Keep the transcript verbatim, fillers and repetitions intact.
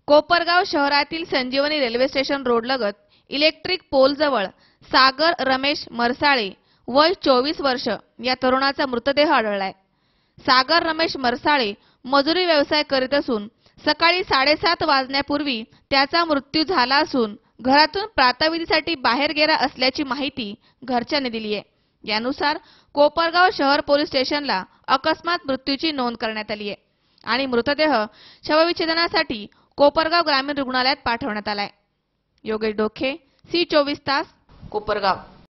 कोपरगाव शहरातील Sanjivani railway station रोडलगत electric pole जवळ सागर रमेश मरसाळे वय चोवीस वर्ष या तरुणाचा मृतदेह आढळलाय। सागर रमेश मरसाळे मजुरी व्यवसाय करीत असून सकाळी साडेसात वाजण्यापूर्वी त्याचा मृत्यू झाला असून घरातून प्रातःविधीसाठी बाहेर गेला असल्याची माहिती घरच्यांनी दिली आहे। यानुसार कोपरगाव शहर पोलीस स्टेशनला अकस्मात मृत्यूची नोंद करण्यात आली आहे आणि मृतदेह शवविच्छेदनासाठी कोपरगाव ग्रामीण रुग्णालयात पाठवण्यात आलाय। योगेश डोखे, सी चोवीस तास, कोपरगाव।